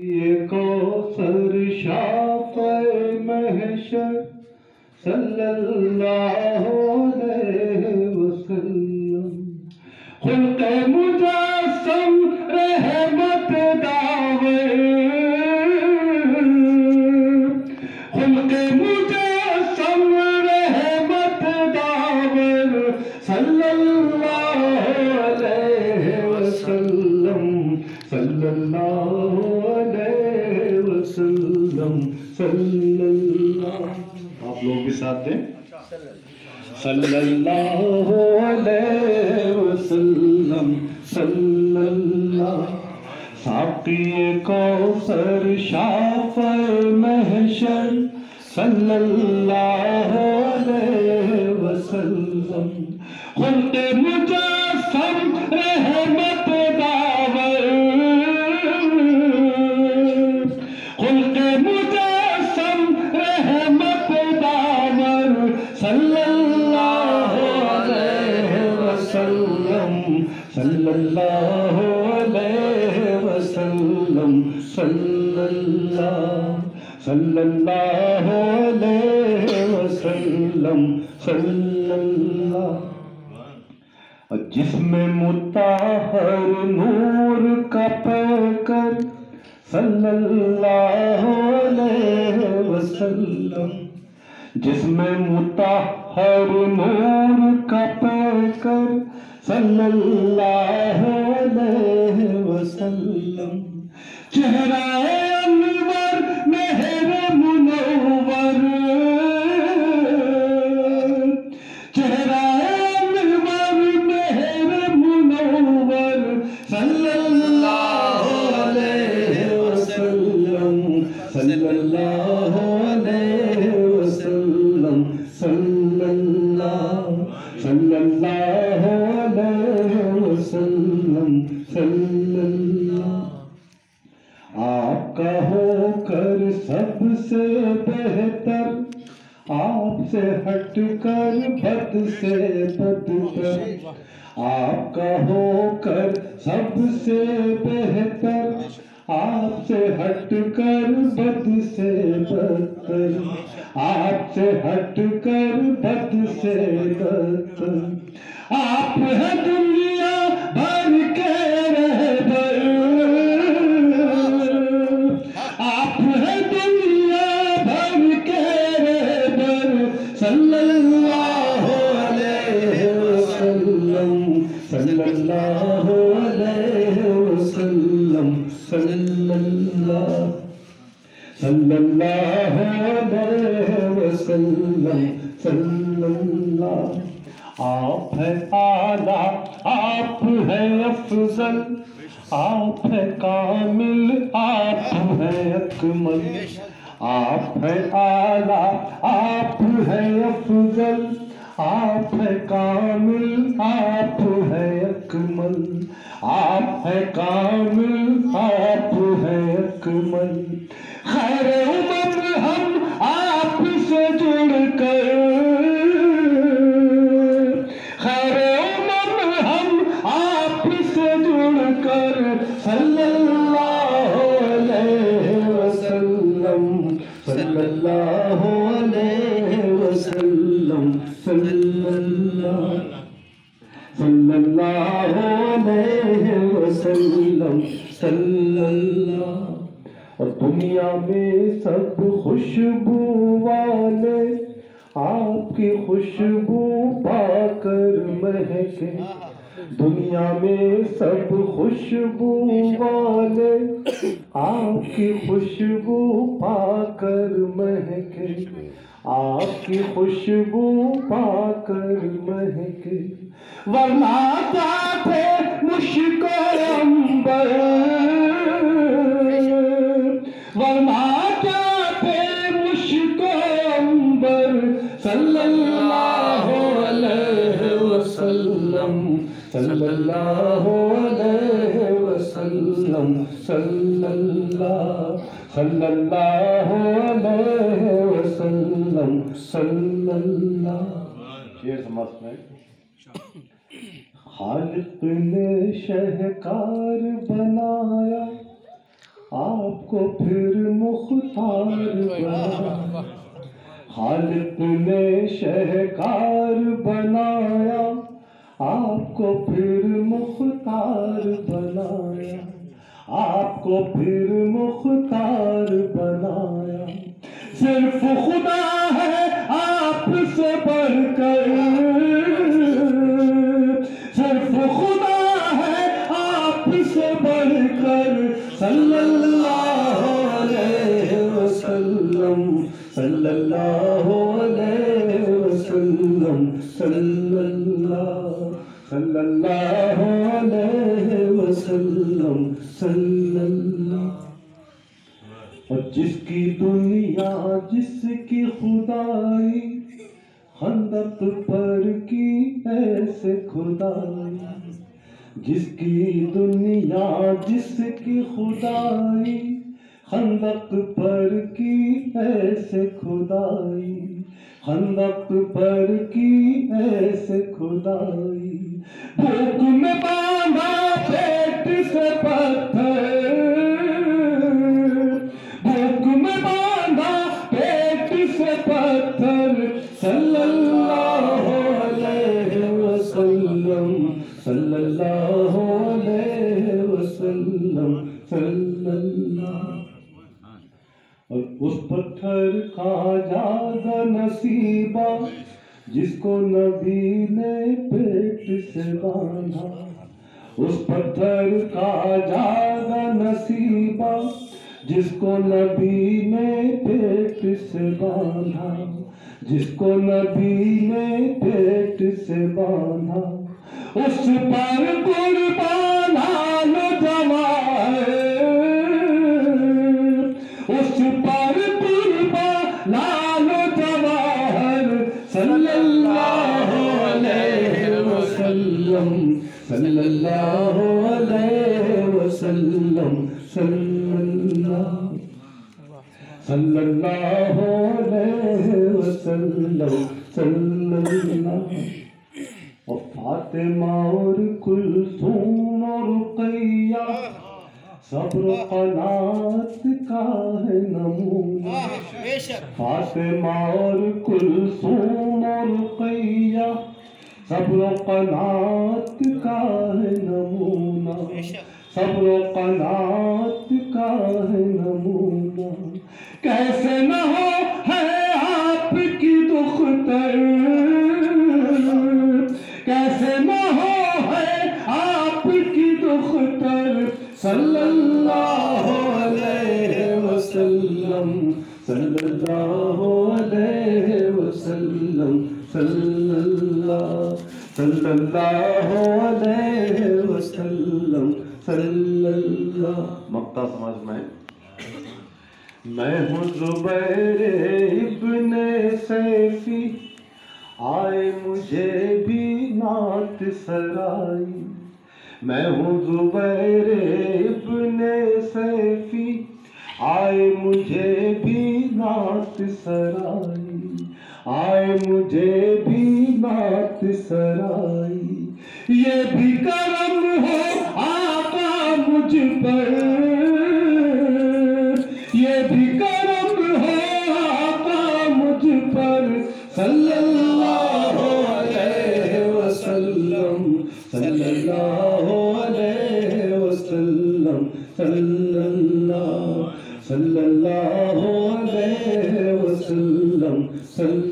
یہ کوثر شافع محشر صلی اللہ علیہ وسلم، خلق مجسم رحمت داور، خلق مجسم رحمت داور صلی اللہ علیہ وسلم، صلی اللہ علیہ وسلم، صلی اللہ، آپ لوگ بھی ساتھ دیں، صلی اللہ علیہ وسلم، صلی اللہ، ساقی کوثر شافع محشر صلی اللہ علیہ وسلم، خلق مجسم رحمت داور، خلق مجسم رحمت داور صلی اللہ علیہ وسلم، صلی اللہ علیہ وسلم، صلی اللہ، صلی اللہ علیہ وسلم، صلی اللہ، جسم مطہر نور کا پیکر صلی اللہ علیہ وسلم، جسم مطہر نور کا پیکر صلی اللہ علیہ وسلم، چہرہ انور مہر منور، چہرہ انور مہر منور صلی اللہ علیہ وسلم، صلی اللہ علیہ وسلم، صلی اللہ، صلی اللہ علیہ وسلم، صلی اللہ، آپ کا ہو کر سب سے بہتر، آپ سے ہٹ کر بد سے بدتر، آپ کا ہو کر سب سے بہتر، آپ سے ہٹ کر بد سے بدتر، آپ سے ہٹ کر بد سے بدتر، آپ ہے دنیا بھر کے رہبر، آپ ہے دنیا بھر کے رہبر صلی اللہ علیہ وسلم، صلی اللہ علیہ وسلم، صلی اللہ، صلی اللہ علیہ وسلم، صلی اللہ، آپ ہے اعلیٰ، آپ ہے افضل، آپ ہے کامل، آپ ہے اکمل، آپ ہے اعلیٰ، آپ ہے افضل، آپ ہے کامل، آپ ہے اکمل، آپ ہے کامل، آپ ہے اکمل، خیر امم ہم آپ سے جڑ کر، خیر امم ہم آپ سے جڑ کر صلی اللہ علیہ وسلم، صلی اللہ علیہ وسلم، صلی اللہ، صلی اللہ علیہ وسلم، صلی اللہ، اور دنیا میں سب خوشبو والے آپ کی خوشبو پا کر مہکے، دنیا میں سب خوشبو والے آپ کی خوشبو پا کر مہکے، آپ کی خوشبو پا کر مہکے، ورنہ کیا تھے مشک و عنبر، ورنہ کیا تھے مشک و عنبر صلی اللہ علیہ وسلم، صلی اللہ علیہ وسلم، صلی اللہ، صلی اللہ علیہ وسلم، صلی اللہ، شیر سمجھ میں، خالق نے شہکار بنایا آپ کو پھر مختار بنایا، خالق نے شہکار بنایا، آپ کو پھر مختار بنایا، آپ کو پھر مختار بنایا۔ صرف خدا ہے آپ سے بڑھ کر، صرف خدا ہے آپ سے بڑھ کر، صلی اللہ علیہ وسلم، صلی اللہ علیہ وسلم، صلی اللہ علیہ وسلم، صلی اللہ۔ اور جس کی دنیا جس کی خدائی، خندق پر کی ایسے کھدائی، جس کی دنیا جس کی خدائی، خندق پر کی ایسے کھدائی، خندق پر کی ایسے کھدائی، بھوک میں باندھا پیٹ سے پتھر، بھوک میں باندھا پیٹ سے پتھر، صلی اللہ علیہ وسلم، صلی اللہ علیہ وسلم، صلی اللہ۔ اور اس پتھر کا جاگا نصیبہ جس کو نبی نے پیٹ سے باندھا، اس پتھر کا جاگا نصیبہ جس کو نبی نے پیٹ سے باندھا، جس کو نبی نے پیٹ سے باندھا، اس پر قربان آل جوان، اس پر قربان آل جوان، صلی اللہ علیہ وسلم، صلی اللہ علیہ وسلم، صلی اللہ، صلی اللہ علیہ وسلم، صلی اللہ۔ اور فاطمہ اور کلثوم اور رقیہ صبر و قناعت کا ہے نمونہ، فاطمہ اور کلثوم اور رقیہ صبر و قناعت کا ہے نمونہ، صبر و قناعت کا ہے نمونہ۔ کیسے نہ ہو ہے آپ کی دختر، کیسے نہ ہو ہے آپ کی دختر، صلی اللہ علیہ وسلم، صلی اللہ علیہ وسلم، صلی اللہ، صلی اللہ علیہ وسلم، صلی اللہ۔ مقطع سمجھ میں ہوں زبیر ابن سیفی، آئے مجھے بھی نعت سرائی، میں ہوں زبیر ابن سیفی، آئے مجھے بھی نعت سرائی، آئے مجھے بھی نعت سرائی، یہ بھی کرم ہو آقا مجھ پر، یہ بھی کرم ہو آقا مجھ پر، صلی اللہ علیہ وسلم، صلی اللہ علیہ وسلم، صلی اللہ، صلی اللہ علیہ وسلم، صلی